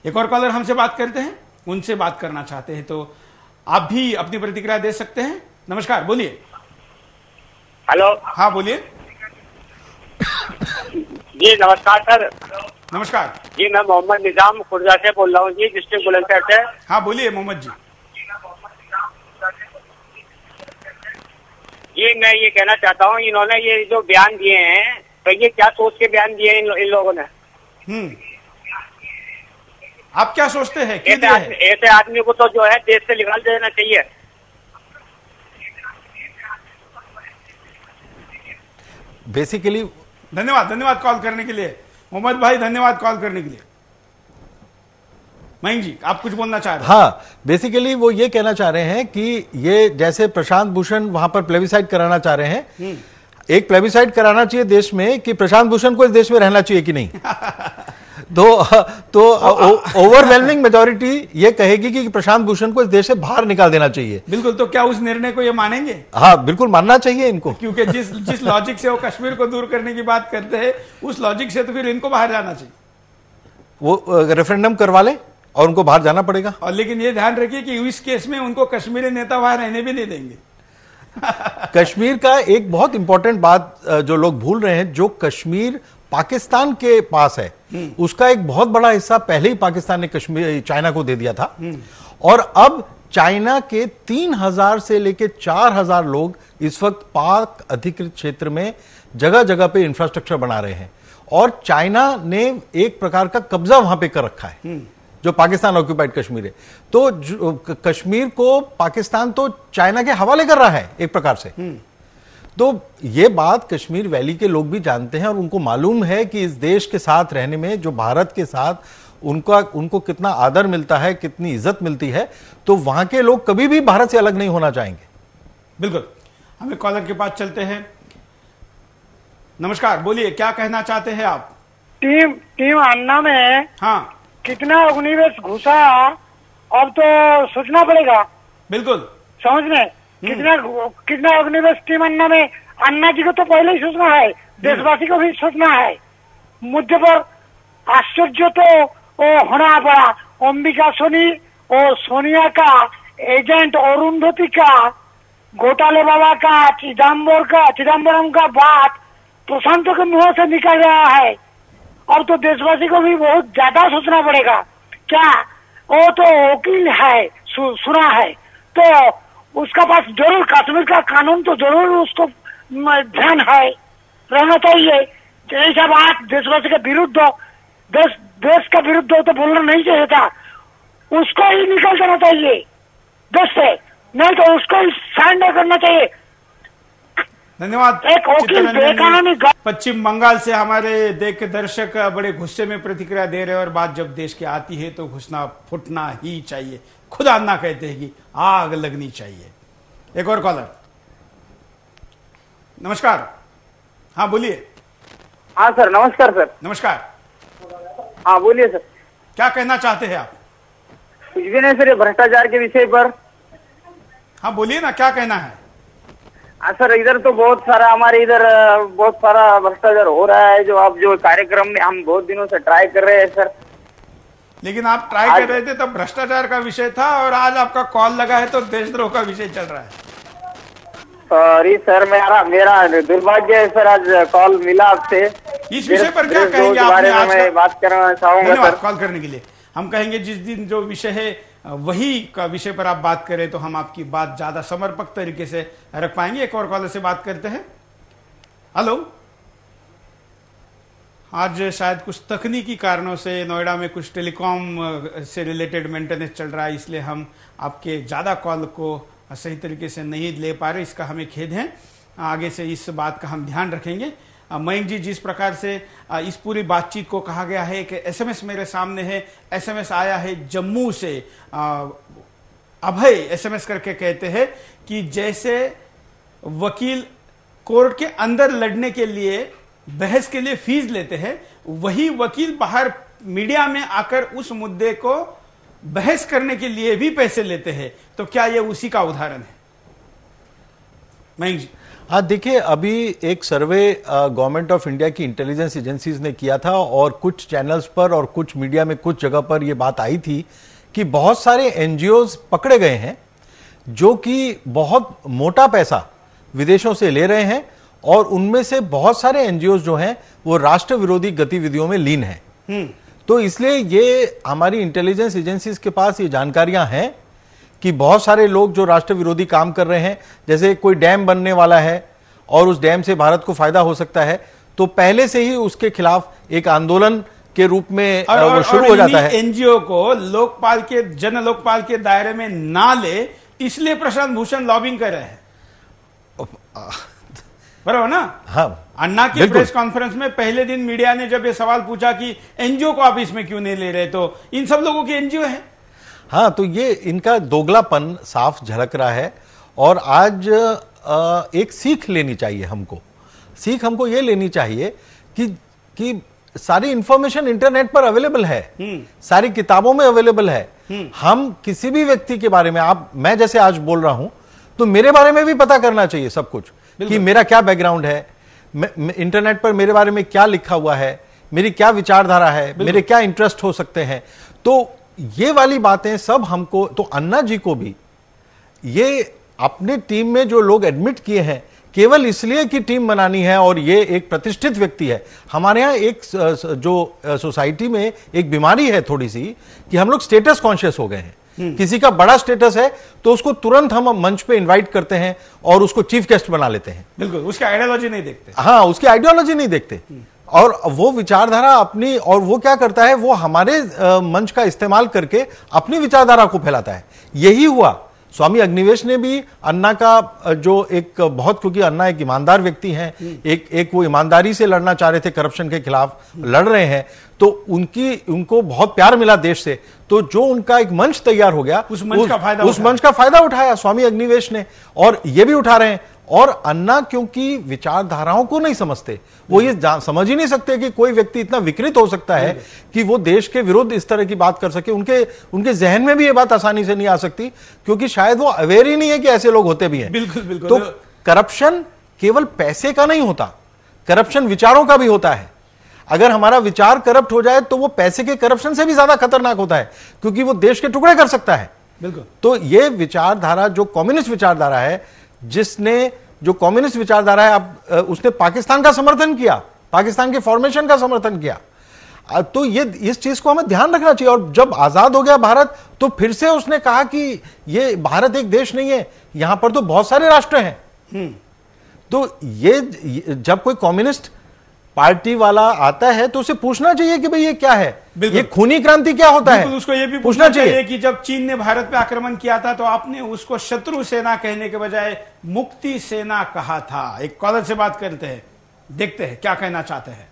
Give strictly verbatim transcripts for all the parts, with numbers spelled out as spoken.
एक और कॉलर हमसे बात करते हैं, उनसे बात करना चाहते हैं तो आप भी अपनी प्रतिक्रिया दे सकते हैं। नमस्कार, बोलिए। हेलो। हाँ बोलिए। जी नमस्कार सर। नमस्कार जी, मैं मोहम्मद निजाम खुर्जा से बोल रहा हूँ जी, डिस्ट्रिक्ट बुलंदशहर से। हाँ बोलिए मोहम्मद जी। जी मैं ये कहना चाहता हूँ, इन्होंने ये जो बयान दिए हैं तो ये क्या सोच के बयान दिए हैं इन, इन लोगों ने? हम्म आप क्या सोचते हैं? ऐसे आदमी, ऐसे आदमी को तो जो है देश से निकाल देना चाहिए। बेसिकली धन्यवाद, धन्यवाद कॉल करने के लिए मोहम्मद भाई, धन्यवाद कॉल करने के लिए। मयंक जी, आप कुछ बोलना चाह रहे हैं? हाँ, बेसिकली वो ये कहना चाह रहे हैं कि ये जैसे प्रशांत भूषण वहां पर प्लेबिसाइड कराना चाह रहे हैं, एक प्लेबिसाइड कराना चाहिए देश में कि प्रशांत भूषण को इस देश में रहना चाहिए कि नहीं। तो तो ओवरवेलमिंग मेजॉरिटी ये कहेगी कि प्रशांत भूषण को इस देश से बाहर निकाल देना चाहिए। बिल्कुल, तो क्या उस निर्णय को ये मानेंगे? हाँ बिल्कुल मानना चाहिए इनको, क्योंकि जिस जिस लॉजिक से वो कश्मीर को दूर करने की बात करते हैं उस लॉजिक से तो फिर इनको बाहर जाना चाहिए। वो रेफरेंडम करवा ले और उनको बाहर जाना पड़ेगा। और लेकिन ये ध्यान रखिए कि इस केस में उनको कश्मीरी नेता वहां रहने भी नहीं देंगे। कश्मीर का एक बहुत इंपॉर्टेंट बात जो लोग भूल रहे हैं, जो कश्मीर पाकिस्तान के पास है उसका एक बहुत बड़ा हिस्सा पहले ही पाकिस्तान ने कश्मीर चाइना को दे दिया था, और अब चाइना के तीन हजार से लेकर चार हजार लोग इस वक्त पाक अधिकृत क्षेत्र में जगह जगह पे इंफ्रास्ट्रक्चर बना रहे हैं, और चाइना ने एक प्रकार का कब्जा वहां पे कर रखा है जो पाकिस्तान ऑक्यूपाइड कश्मीर है। तो कश्मीर को पाकिस्तान तो चाइना के हवाले कर रहा है एक प्रकार से। तो ये बात कश्मीर वैली के लोग भी जानते हैं और उनको मालूम है कि इस देश के साथ रहने में जो भारत के साथ उनका उनको कितना आदर मिलता है, कितनी इज्जत मिलती है, तो वहां के लोग कभी भी भारत से अलग नहीं होना चाहेंगे। बिल्कुल। हमें कॉलर के पास चलते हैं। नमस्कार, बोलिए, क्या कहना चाहते हैं आप? टीम टीम अन्ना में हाँ कितना अग्निवेश घुसा अब तो सोचना पड़ेगा। बिल्कुल, समझ में कितना कितना अग्निवेश टीम अन्ना में, अन्ना जी को तो पहले ही सोचना है, देशवासी को भी सोचना है। मुद्दे पर आश्चर्य तो वो होना पड़ा, अंबिका सोनी और सोनिया का एजेंट अरुंधति का, घोटाले बाबा का, चिदम्बर का चिदम्बरम का बात प्रशांत के मुंह से निकल रहा है। अब तो देशवासी को भी बहुत ज्यादा सोचना पड़ेगा। क्या वो तो वकील है, सु, सुना है, तो उसका पास जरूर कश्मीर का कानून तो जरूर उसको ध्यान है, रहना चाहिए। ऐसा बात देशवासी के विरुद्ध, देश देश का विरुद्ध तो बोलना नहीं चाहिए था, उसको ही निकल जाना चाहिए देश से, नहीं तो उसको ही साइन करना चाहिए। धन्यवाद। एक वकील बेकानूनी। पश्चिम बंगाल से हमारे देख के दर्शक बड़े गुस्से में प्रतिक्रिया दे रहे हैं, और बात जब देश की आती है तो घुसना फुटना ही चाहिए। खुदा ना कहते हैं कि आग लगनी चाहिए। एक और कॉलर। नमस्कार, हाँ बोलिए। हाँ सर, नमस्कार सर। नमस्कार, हाँ बोलिए सर। क्या कहना चाहते हैं आप? कुछ भी नहीं सर, ये भ्रष्टाचार के विषय पर। हाँ बोलिए ना, क्या कहना है? हाँ सर, इधर तो बहुत सारा हमारे इधर बहुत सारा भ्रष्टाचार हो रहा है, जो आप जो कार्यक्रम में हम बहुत दिनों से ट्राई कर रहे हैं सर। लेकिन आप ट्राई कर रहे थे तब भ्रष्टाचार का विषय था, और आज आपका कॉल लगा है तो देशद्रोह का विषय चल रहा है। सॉरी सर, मेरा मेरा दुर्भाग्य है सर, आज कॉल मिला आपसे। इस विषय पर क्या कहेंगे आपने आज का? मैं बात करना चाहूंगा सर। कॉल करने के लिए। हम कहेंगे जिस दिन जो विषय है वही का विषय पर आप बात करें तो हम आपकी बात ज्यादा समर्पक तरीके से रख पाएंगे। एक और कॉलर से बात करते हैं। हेलो। आज शायद कुछ तकनीकी कारणों से नोएडा में कुछ टेलीकॉम से रिलेटेड मेंटेनेंस चल रहा है, इसलिए हम आपके ज्यादा कॉल को सही तरीके से नहीं ले पा रहे, इसका हमें खेद है। आगे से इस बात का हम ध्यान रखेंगे। मयंक जी, जिस प्रकार से इस पूरी बातचीत को कहा गया है कि एसएमएस मेरे सामने है, एसएमएस आया है जम्मू से, अभय एसएमएस करके कहते हैं कि जैसे वकील कोर्ट के अंदर लड़ने के लिए बहस के लिए फीस लेते हैं, वही वकील बाहर मीडिया में आकर उस मुद्दे को बहस करने के लिए भी पैसे लेते हैं। तो क्या यह उसी का उदाहरण है? मयंक जी। हाँ, देखिए, अभी एक सर्वे गवर्नमेंट ऑफ इंडिया की इंटेलिजेंस एजेंसीज ने किया था और कुछ चैनल्स पर और कुछ मीडिया में कुछ जगह पर यह बात आई थी कि बहुत सारे एनजीओज पकड़े गए हैं जो कि बहुत मोटा पैसा विदेशों से ले रहे हैं और उनमें से बहुत सारे एनजीओज जो हैं वो राष्ट्र विरोधी गतिविधियों में लीन हैं। तो इसलिए ये हमारी इंटेलिजेंस एजेंसीज के पास ये जानकारियां हैं कि बहुत सारे लोग जो राष्ट्र विरोधी काम कर रहे हैं, जैसे कोई डैम बनने वाला है और उस डैम से भारत को फायदा हो सकता है, तो पहले से ही उसके खिलाफ एक आंदोलन के रूप में और, वो शुरू हो जाता है। एनजीओ को लोकपाल के जन लोकपाल के दायरे में ना ले, इसलिए प्रशांत भूषण लॉबिंग कर रहे हैं, बराबर ना? हाँ, अन्ना की प्रेस कॉन्फ्रेंस में पहले दिन मीडिया ने जब ये सवाल पूछा कि एनजीओ को आप इसमें क्यों नहीं ले रहे, तो इन सब लोगों की एनजीओ है। हाँ, तो ये इनका दोगलापन साफ झलक रहा है और आज एक सीख लेनी चाहिए हमको। सीख हमको ये लेनी चाहिए कि कि सारी इंफॉर्मेशन इंटरनेट पर अवेलेबल है, सारी किताबों में अवेलेबल है। हम किसी भी व्यक्ति के बारे में, आप मैं जैसे आज बोल रहा हूं, तो मेरे बारे में भी पता करना चाहिए सब कुछ कि मेरा क्या बैकग्राउंड है, इंटरनेट पर मेरे बारे में क्या लिखा हुआ है, मेरी क्या विचारधारा है, मेरे क्या इंटरेस्ट हो सकते हैं। तो ये वाली बातें सब हमको, तो अन्ना जी को भी ये अपने टीम में जो लोग एडमिट किए हैं केवल इसलिए कि टीम बनानी है और ये एक प्रतिष्ठित व्यक्ति है। हमारे यहाँ एक जो सोसाइटी में एक बीमारी है थोड़ी सी कि हम लोग स्टेटस कॉन्शियस हो गए हैं। किसी का बड़ा स्टेटस है तो उसको तुरंत हम मंच पे इनवाइट करते हैं और उसको चीफ गेस्ट बना लेते हैं। बिल्कुल, उसकी आइडियोलॉजी नहीं देखते। हाँ, उसकी आइडियोलॉजी नहीं देखते और वो विचारधारा अपनी, और वो क्या करता है, वो हमारे मंच का इस्तेमाल करके अपनी विचारधारा को फैलाता है। यही हुआ स्वामी अग्निवेश ने भी अन्ना का जो एक बहुत, क्योंकि अन्ना एक ईमानदार व्यक्ति हैं, एक एक वो ईमानदारी से लड़ना चाह रहे थे, करप्शन के खिलाफ लड़ रहे हैं, तो उनकी उनको बहुत प्यार मिला देश से, तो जो उनका एक मंच तैयार हो गया उस मंच का फायदा उस मंच का फायदा उठाया स्वामी अग्निवेश ने, और ये भी उठा रहे हैं। और अन्ना क्योंकि विचारधाराओं को नहीं समझते, वो ये समझ ही नहीं सकते कि कोई व्यक्ति इतना विकृत हो सकता है कि वो देश के विरुद्ध इस तरह की बात कर सके। उनके उनके जहन में भी ये बात आसानी से नहीं आ सकती, क्योंकि शायद वो अवेयर ही नहीं है कि ऐसे लोग होते भी हैं। बिल्कुल बिल्कुल। तो करप्शन केवल पैसे का नहीं होता, करप्शन विचारों का भी होता है। अगर हमारा विचार करप्ट हो जाए तो वो पैसे के करप्शन से भी ज्यादा खतरनाक होता है, क्योंकि वो देश के टुकड़े कर सकता है। बिल्कुल। तो ये विचारधारा जो कम्युनिस्ट विचारधारा है, जिसने जो कम्युनिस्ट विचारधारा है, अब उसने पाकिस्तान का समर्थन किया, पाकिस्तान के फॉर्मेशन का समर्थन किया, तो ये इस चीज को हमें ध्यान रखना चाहिए। और जब आजाद हो गया भारत तो फिर से उसने कहा कि ये भारत एक देश नहीं है, यहां पर तो बहुत सारे राष्ट्र हैं। तो ये जब कोई कम्युनिस्ट पार्टी वाला आता है तो उसे पूछना चाहिए कि भाई ये क्या है, ये खूनी क्रांति क्या होता है। उसको ये भी पूछना चाहिए कि जब चीन ने भारत पे आक्रमण किया था तो आपने उसको शत्रु सेना कहने के बजाय मुक्ति सेना कहा था। एक कॉलर से बात करते हैं, देखते हैं क्या कहना चाहते हैं।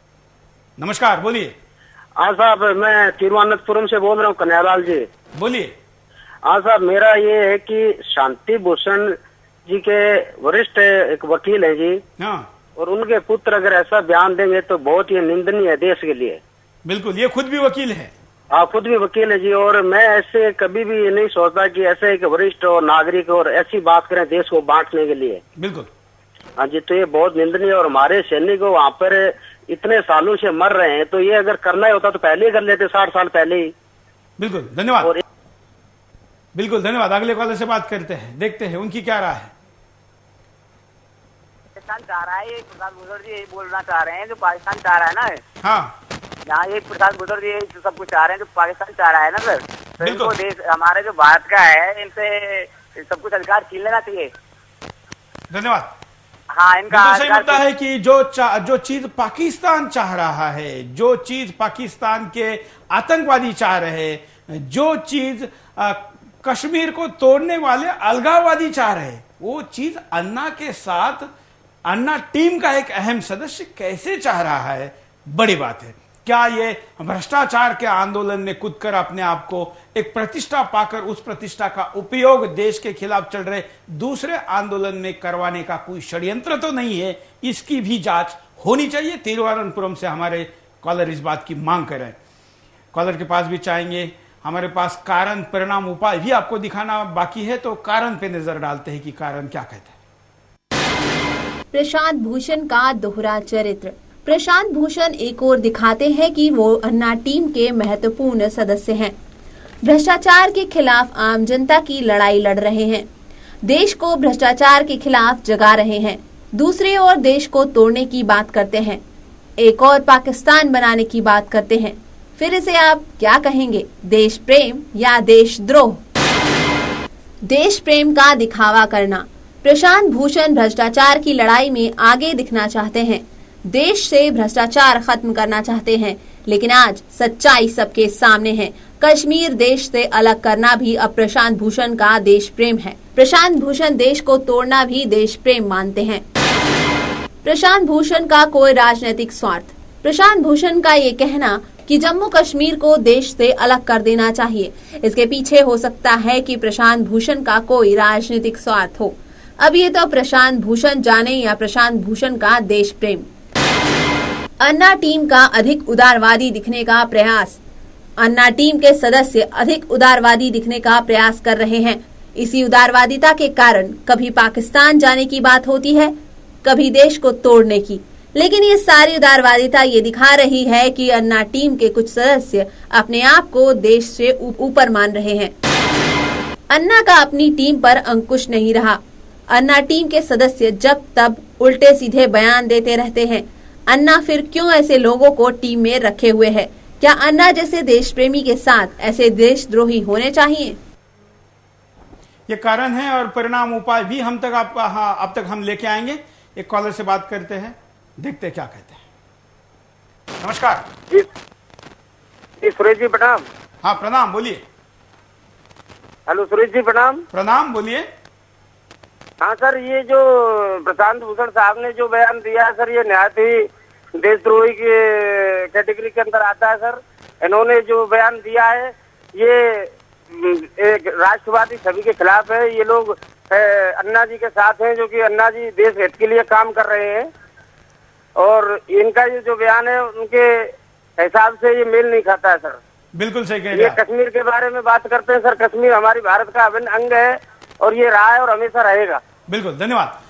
नमस्कार, बोलिए। हाँ साहब, मैं तिरुवनंतपुरम से बोल रहा हूँ, कन्हैयालाल जी। बोलिए। हाँ साहब, मेरा ये है कि शांति भूषण जी के वरिष्ठ एक वकील है जी, हाँ, और उनके पुत्र अगर ऐसा बयान देंगे तो बहुत ही निंदनीय है देश के लिए। बिल्कुल, ये खुद भी वकील है। हाँ, खुद भी वकील है जी, और मैं ऐसे कभी भी नहीं सोचता कि ऐसे एक वरिष्ठ और नागरिक और ऐसी बात करें देश को बांटने के लिए। बिल्कुल। हाँ जी, तो ये बहुत निंदनीय। और हमारे सैनिक वहाँ पर इतने सालों से मर रहे हैं, तो ये अगर करना ही होता तो पहले ही कर लेते, साठ साल पहले ही। बिल्कुल, धन्यवाद। और बिल्कुल धन्यवाद। अगले कॉलर से बात करते हैं, देखते हैं उनकी क्या राय है। पाकिस्तान चाह रहा है, प्रसाद भूषण जी यही बोलना चाह रहे हैं जो पाकिस्तान चाह रहा है ना। हाँ, यहाँ ये प्रसाद भूषण जी यही सब कुछ चाह रहे हैं जो पाकिस्तान चाह रहा है ना सर। तो इनको देश हमारे जो भारत का है, इनसे सब कुछ अधिकार छीन लेना चाहिए। धन्यवाद। हाँ, इनका सही मुद्दा है कि जो जो चीज पाकिस्तान चाह रहा है, जो चीज पाकिस्तान के आतंकवादी चाह रहे हैं, जो चीज कश्मीर को तोड़ने वाले अलगाववादी चाह रहे हैं, वो चीज अन्ना के साथ अन्ना टीम का एक अहम सदस्य कैसे चाह रहा है, बड़ी बात है। क्या ये भ्रष्टाचार के आंदोलन में कूदकर अपने आप को एक प्रतिष्ठा पाकर उस प्रतिष्ठा का उपयोग देश के खिलाफ चल रहे दूसरे आंदोलन में करवाने का कोई षड्यंत्र तो नहीं है, इसकी भी जांच होनी चाहिए। तिरुवनंतपुरम से हमारे कॉलर इस बात की मांग कर रहे हैं। कॉलर के पास भी चाहेंगे, हमारे पास कारण परिणाम उपाय भी आपको दिखाना बाकी है, तो कारण पे नजर डालते हैं कि कारण क्या कहते हैं। प्रशांत भूषण का दोहरा चरित्र। प्रशांत भूषण एक और दिखाते हैं कि वो अन्ना टीम के महत्वपूर्ण सदस्य हैं। भ्रष्टाचार के खिलाफ आम जनता की लड़ाई लड़ रहे हैं, देश को भ्रष्टाचार के खिलाफ जगा रहे हैं। दूसरी ओर देश को तोड़ने की बात करते हैं, एक और पाकिस्तान बनाने की बात करते हैं। फिर इसे आप क्या कहेंगे, देश प्रेम या देशद्रोह? देश प्रेम का दिखावा करना। प्रशांत भूषण भ्रष्टाचार की लड़ाई में आगे दिखना चाहते हैं, देश से भ्रष्टाचार खत्म करना चाहते हैं, लेकिन आज सच्चाई सबके सामने है। कश्मीर देश से अलग करना भी अब प्रशांत भूषण का देश प्रेम है। प्रशांत भूषण देश को तोड़ना भी देश प्रेम मानते हैं। प्रशांत भूषण का कोई राजनीतिक स्वार्थ। प्रशांत भूषण का ये कहना कि जम्मू कश्मीर को देश से अलग कर देना चाहिए, इसके पीछे हो सकता है कि प्रशांत भूषण का कोई राजनीतिक स्वार्थ हो। अब ये तो प्रशांत भूषण जाने या प्रशांत भूषण का देश प्रेम। अन्ना टीम का अधिक उदारवादी दिखने का प्रयास। अन्ना टीम के सदस्य अधिक उदारवादी दिखने का प्रयास कर रहे हैं। इसी उदारवादिता के कारण कभी पाकिस्तान जाने की बात होती है, कभी देश को तोड़ने की। लेकिन ये सारी उदारवादिता ये दिखा रही है कि अन्ना टीम के कुछ सदस्य अपने आप को देश से ऊपर मान रहे हैं। अन्ना का अपनी टीम पर अंकुश नहीं रहा। अन्ना टीम के सदस्य जब तब उल्टे सीधे बयान देते रहते हैं। अन्ना फिर क्यों ऐसे लोगों को टीम में रखे हुए है? क्या अन्ना जैसे देश प्रेमी के साथ ऐसे देशद्रोही होने चाहिए? ये कारण है और परिणाम उपाय भी हम तक आप हाँ, अब तक हम लेके आएंगे। एक कॉलर से बात करते हैं, देखते हैं क्या कहते हैं। नमस्कार जी, जी सुरेश जी प्रणाम। हाँ प्रणाम, बोलिए। हेलो सुरेश जी प्रणाम। प्रणाम, बोलिए। हाँ सर, ये जो प्रशांत भूषण साहब ने जो बयान दिया है सर, ये निहायत ही देशद्रोही की कैटेगरी के अंदर आता है सर। इन्होंने जो बयान दिया है ये एक राष्ट्रवादी छवि के खिलाफ है। ये लोग अन्ना जी के साथ हैं, जो कि अन्ना जी देश हित के लिए काम कर रहे हैं, और इनका ये जो बयान है उनके हिसाब से ये मेल नहीं खाता है सर। बिल्कुल सही कह रहे ये हैं। कश्मीर के बारे में बात करते हैं सर। कश्मीर हमारी भारत का अभिन्न अंग है और ये रहा है और हमेशा रहेगा। बिल्कुल, धन्यवाद।